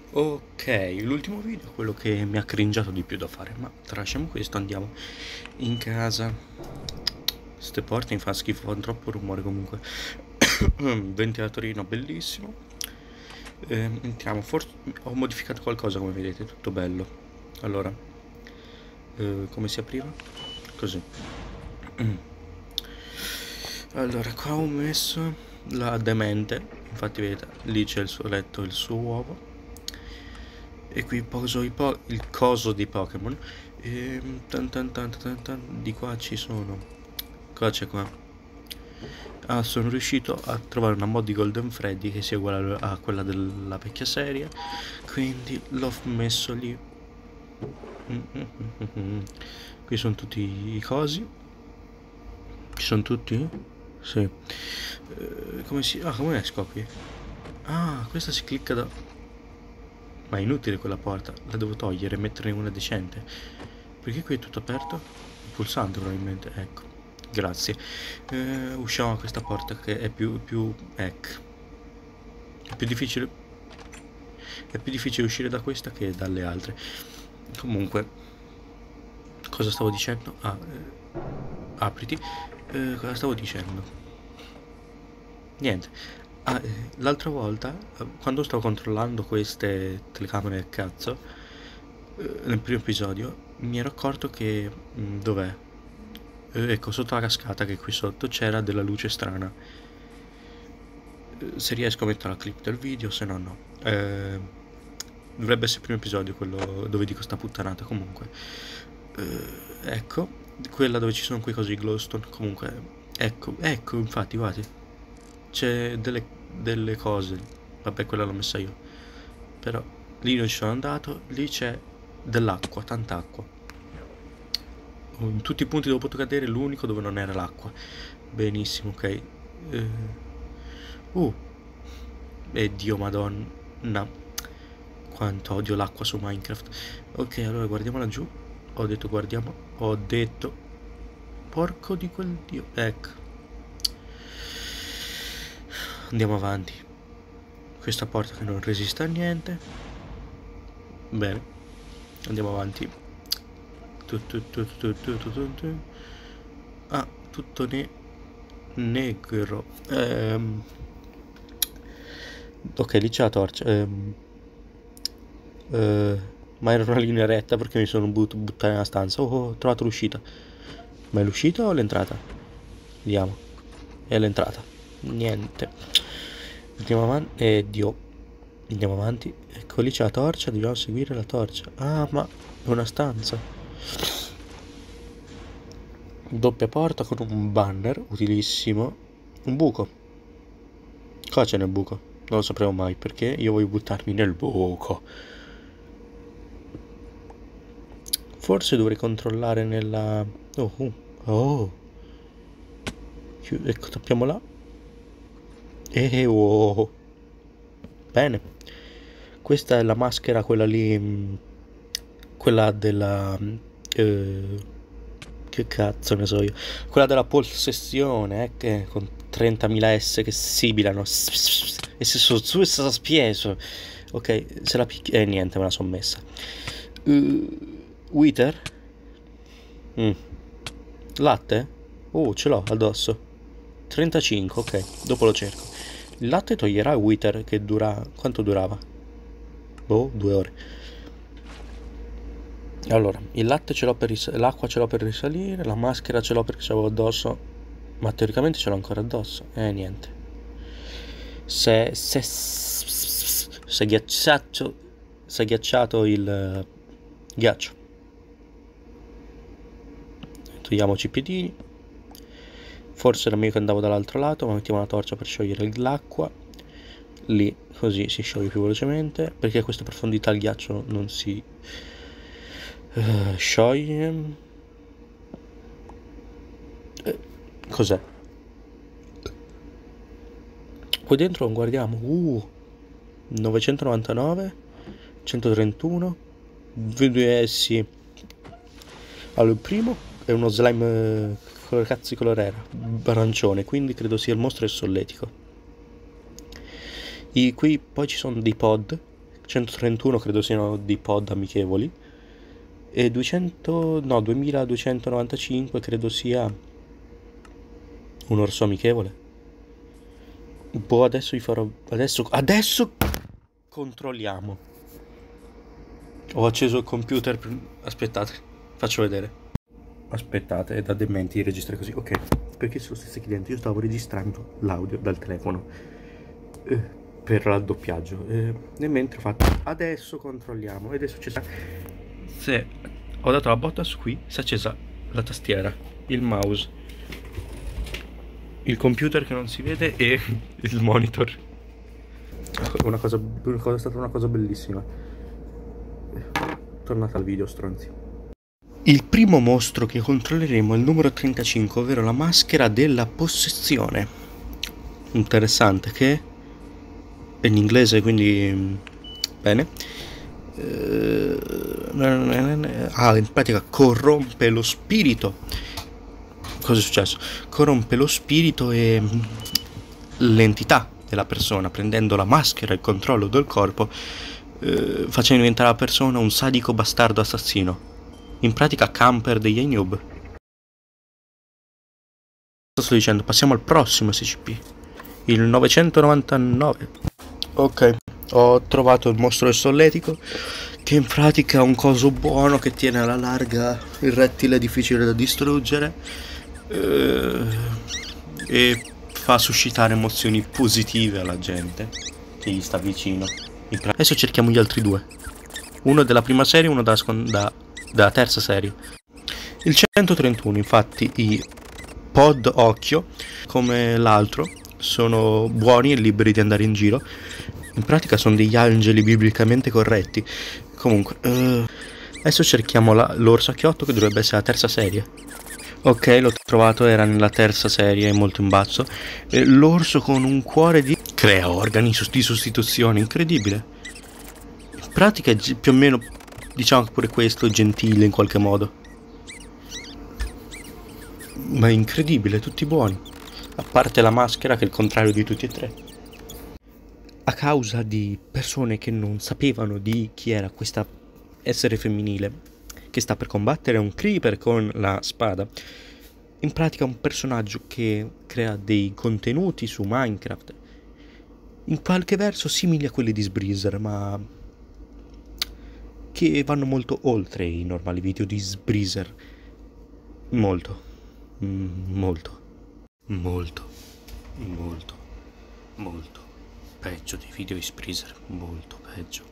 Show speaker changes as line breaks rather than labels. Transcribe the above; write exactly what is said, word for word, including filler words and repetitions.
Ok, l'ultimo video è quello che mi ha cringiato di più da fare, ma tralasciamo questo, andiamo in casa. Ste porte mi fa schifo, fanno troppo rumore comunque. Ventilatorino bellissimo. Eh, entriamo, forse ho modificato qualcosa come vedete, tutto bello. Allora, eh, come si apriva? Così. Allora, qua ho messo la demente, infatti vedete, lì c'è il suo letto e il suo uovo. E qui poso i po il coso di Pokémon. E tan tan tan tan tan, di qua ci sono. Cosa c'è qua? Ah, sono riuscito a trovare una mod di Golden Freddy che sia uguale a quella della vecchia serie. Quindi l'ho messo lì. Mm, mm, mm, mm. Qui sono tutti i cosi. Ci sono tutti? Sì. Eh, come si... Ah, come esco qui? Ah, questa si clicca da... Ma è inutile quella porta, la devo togliere e metterne una decente. Perché qui è tutto aperto? Il pulsante probabilmente, ecco. Grazie. Eh, usciamo da questa porta che è più... più... ecco. È più difficile... È più difficile uscire da questa che dalle altre. Comunque... Cosa stavo dicendo? Ah, eh, apriti. Eh, cosa stavo dicendo? Niente. Ah, eh, l'altra volta, eh, quando stavo controllando queste telecamere del cazzo, eh, nel primo episodio, mi ero accorto che... mh, dov'è? Eh, ecco, sotto la cascata che qui sotto c'era della luce strana. Eh, se riesco a mettere la clip del video, se no no. Eh, dovrebbe essere il primo episodio quello dove dico sta puttanata, comunque. Eh, ecco, quella dove ci sono quei cosi glowstone, comunque. Ecco, ecco, infatti, guardate. C'è delle, delle cose. Vabbè, quella l'ho messa io. Però lì non ci sono andato. Lì c'è dell'acqua, tanta acqua. In tutti i punti dove ho potuto cadere, l'unico dove non era l'acqua. Benissimo, ok. Eh, uh, e Dio madonna. Quanto odio l'acqua su Minecraft. Ok, allora guardiamo laggiù. Ho detto guardiamo. Ho detto. Porco di quel dio. Ecco. Andiamo avanti. Questa porta che non resiste a niente. Bene. Andiamo avanti. Tu, tu, tu, tu, tu, tu, tu, tu. Ah, tutto ne negro. Ehm. Ok, lì c'è la torcia. Ehm. Eh, ma era una linea retta perché mi sono but buttato nella stanza. Oh, ho trovato l'uscita. Ma è l'uscita o l'entrata? Vediamo. È l'entrata. Niente. Andiamo avanti. Eh, Dio. Andiamo avanti. Ecco, lì c'è la torcia. Dobbiamo seguire la torcia. Ah, ma è una stanza. Doppia porta con un banner utilissimo. Un buco. Cosa c'è nel buco? Non lo sapremo mai perché io voglio buttarmi nel buco. Forse dovrei controllare nella... Oh, uh. Oh. Ecco, tappiamo là. E oh. Bene. Questa è la maschera, quella lì... Quella della... Eh, che cazzo ne so io. Quella della possessione, eh, che con trentamila S che sibilano. E se so su sta spieso. Ok, se la picchi... Eh, niente, me la sono messa. Uh, Wither? Mm. Latte? Oh, ce l'ho addosso. trentacinque, ok, dopo lo cerco. Il latte toglierà il Wither che dura... Quanto durava? Boh, due ore. Allora, il latte ce l'ho per risalire, l'acqua ce l'ho per risalire, la maschera ce l'ho perché ce l'avevo addosso, ma teoricamente ce l'ho ancora addosso. Eh, niente. Se... Se... Se ghiacciato... Se ghiacciato il... Ghiaccio. Togliamoci i piedini. Forse era meglio che andavo dall'altro lato, ma mettiamo la torcia per sciogliere l'acqua. Lì, così si scioglie più velocemente, perché a questa profondità il ghiaccio non si uh, scioglie. Eh, cos'è? Qui dentro guardiamo. Uh, novecentonovantanove, centotrentuno, due essi. Allora, il primo è uno slime, come cazzo di colore era? Arancione, quindi credo sia il mostro del solletico. I, qui poi ci sono dei pod, centotrentuno credo siano di pod amichevoli e duecento, no, duemiladuecentonovantacinque credo sia un orso amichevole. Boh, adesso vi farò, adesso, adesso controlliamo. Ho acceso il computer, aspettate, faccio vedere. Aspettate, è da dementi registrare così, ok, perché se lo stesse chiedendo, io stavo registrando l'audio dal telefono eh, per raddoppiaggio eh, e mentre ho fatto, adesso controlliamo, ed è successo, se ho dato la botta su qui, si è accesa la tastiera, il mouse, il computer che non si vede e il monitor. Una cosa, una cosa, è stata una cosa bellissima. Tornate al video, stronzi. Il primo mostro che controlleremo è il numero trentacinque, ovvero la maschera della possessione. Interessante, che è in inglese, quindi bene. Ah, in pratica corrompe lo spirito. Cosa è successo? Corrompe lo spirito e l'entità della persona, prendendo la maschera e il controllo del corpo, eh, facendo diventare la persona un sadico bastardo assassino. In pratica camper degli Ainub. Sto dicendo, passiamo al prossimo S C P, il novecentonovantanove. Ok, ho trovato il mostro del solletico, che in pratica è un coso buono che tiene alla larga il rettile difficile da distruggere eh, e fa suscitare emozioni positive alla gente che gli sta vicino. Adesso cerchiamo gli altri due, uno della prima serie e uno della seconda, della terza serie. Il centotrentuno, infatti, i pod occhio, come l'altro, sono buoni e liberi di andare in giro. In pratica sono degli angeli biblicamente corretti. Comunque, uh, adesso cerchiamo l'orso a chiotto, che dovrebbe essere la terza serie. Ok, l'ho trovato, era nella terza serie, molto in basso. Eh, l'orso con un cuore di... crea organi di sostituzione, incredibile. In pratica è più o meno, diciamo che pure questo è gentile in qualche modo. Ma è incredibile, tutti buoni. A parte la maschera che è il contrario di tutti e tre. A causa di persone che non sapevano di chi era questa essere femminile che sta per combattere un creeper con la spada, in pratica un personaggio che crea dei contenuti su Minecraft in qualche verso simili a quelli di Sbreezer, ma che vanno molto oltre i normali video di Sbreezer. Molto, mm, molto, molto, molto, molto peggio dei video di Sbreezer, molto peggio.